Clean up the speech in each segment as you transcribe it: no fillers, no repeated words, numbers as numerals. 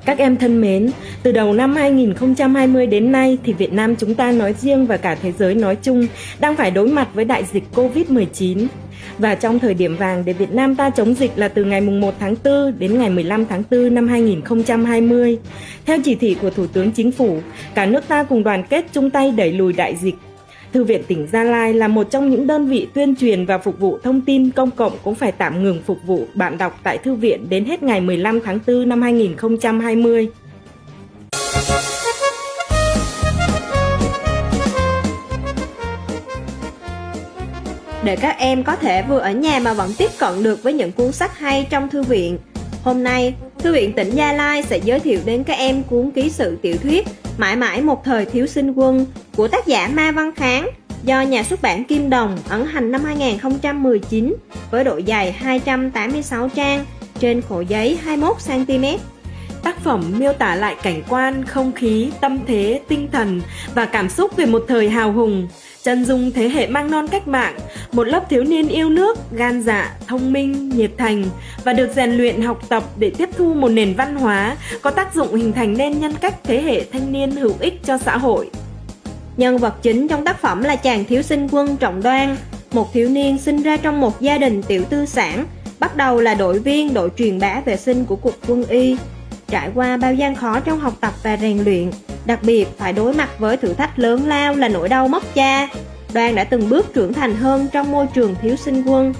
Các em thân mến, từ đầu năm 2020 đến nay thì Việt Nam chúng ta nói riêng và cả thế giới nói chung đang phải đối mặt với đại dịch Covid-19. Và trong thời điểm vàng để Việt Nam ta chống dịch là từ ngày 1 tháng 4 đến ngày 15 tháng 4 năm 2020. Theo chỉ thị của Thủ tướng Chính phủ, cả nước ta cùng đoàn kết chung tay đẩy lùi đại dịch. Thư viện tỉnh Gia Lai là một trong những đơn vị tuyên truyền và phục vụ thông tin công cộng cũng phải tạm ngừng phục vụ bạn đọc tại thư viện đến hết ngày 15 tháng 4 năm 2020. Để các em có thể vừa ở nhà mà vẫn tiếp cận được với những cuốn sách hay trong thư viện, hôm nay, Thư viện tỉnh Gia Lai sẽ giới thiệu đến các em cuốn ký sự tiểu thuyết Mãi mãi một thời thiếu sinh quân của tác giả Ma Văn Kháng do nhà xuất bản Kim Đồng ấn hành năm 2019 với độ dày 286 trang trên khổ giấy 21cm. Tác phẩm miêu tả lại cảnh quan, không khí, tâm thế, tinh thần và cảm xúc về một thời hào hùng, chân dung thế hệ mang non cách mạng, một lớp thiếu niên yêu nước, gan dạ, thông minh, nhiệt thành và được rèn luyện học tập để tiếp thu một nền văn hóa có tác dụng hình thành nên nhân cách thế hệ thanh niên hữu ích cho xã hội. Nhân vật chính trong tác phẩm là chàng thiếu sinh Quân Trọng Đoan, một thiếu niên sinh ra trong một gia đình tiểu tư sản, bắt đầu là đội viên đội truyền bá vệ sinh của Cục Quân y. Trải qua bao gian khó trong học tập và rèn luyện, đặc biệt phải đối mặt với thử thách lớn lao là nỗi đau mất cha, Đoan đã từng bước trưởng thành hơn trong môi trường thiếu sinh quân.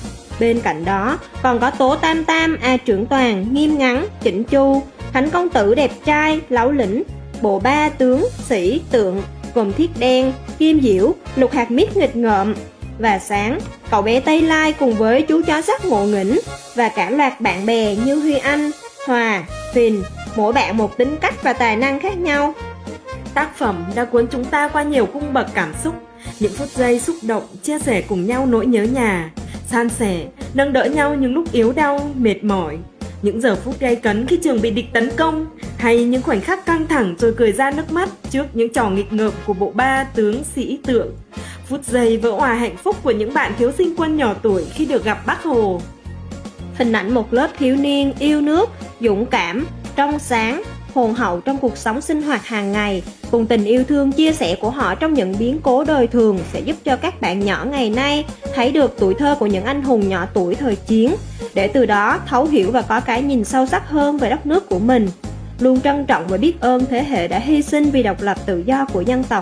Bên cạnh đó, còn có Tố Tam Tam, A Trưởng Toàn, nghiêm ngắn, chỉnh chu, Thánh Công Tử đẹp trai, láu lĩnh, bộ ba tướng, sĩ, tượng, gồm Thiết Đen, Kim Diễu, Lục Hạt Mít nghịch ngợm, và Sáng, cậu bé Tây Lai cùng với chú chó sắt Ngộ Nghĩnh, và cả loạt bạn bè như Huy Anh, Hòa, Phìn, mỗi bạn một tính cách và tài năng khác nhau. Tác phẩm đã cuốn chúng ta qua nhiều cung bậc cảm xúc, những phút giây xúc động, chia sẻ cùng nhau nỗi nhớ nhà, san sẻ, nâng đỡ nhau những lúc yếu đau, mệt mỏi, những giờ phút gay cấn khi trường bị địch tấn công, hay những khoảnh khắc căng thẳng rồi cười ra nước mắt trước những trò nghịch ngợm của bộ ba tướng sĩ tượng, phút giây vỡ òa hạnh phúc của những bạn thiếu sinh quân nhỏ tuổi khi được gặp Bác Hồ. Hình ảnh một lớp thiếu niên yêu nước, dũng cảm, trong sáng, hồn hậu trong cuộc sống sinh hoạt hàng ngày, cùng tình yêu thương chia sẻ của họ trong những biến cố đời thường sẽ giúp cho các bạn nhỏ ngày nay thấy được tuổi thơ của những anh hùng nhỏ tuổi thời chiến, để từ đó thấu hiểu và có cái nhìn sâu sắc hơn về đất nước của mình, luôn trân trọng và biết ơn thế hệ đã hy sinh vì độc lập tự do của dân tộc.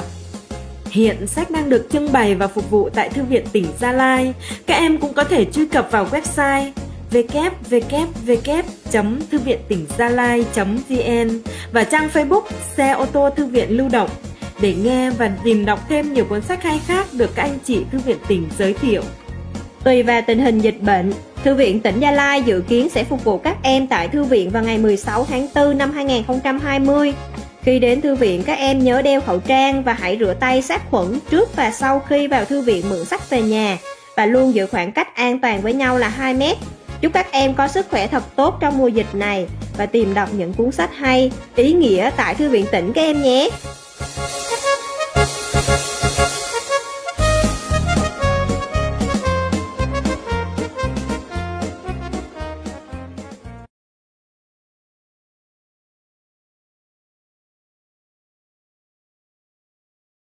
Hiện sách đang được trưng bày và phục vụ tại Thư viện tỉnh Gia Lai. Các em cũng có thể truy cập vào website www.thư-viện-tỉnh-gia-lai.vn và trang Facebook Xe ô tô Thư viện lưu động để nghe và tìm đọc thêm nhiều cuốn sách hay khác được các anh chị Thư viện tỉnh giới thiệu. Tùy vào tình hình dịch bệnh, Thư viện tỉnh Gia Lai dự kiến sẽ phục vụ các em tại thư viện vào ngày 16 tháng 4 năm 2020. Khi đến thư viện, các em nhớ đeo khẩu trang và hãy rửa tay sát khuẩn trước và sau khi vào thư viện mượn sách về nhà, và luôn giữ khoảng cách an toàn với nhau là 2 mét. Chúc các em có sức khỏe thật tốt trong mùa dịch này và tìm đọc những cuốn sách hay, ý nghĩa tại Thư viện tỉnh các em nhé.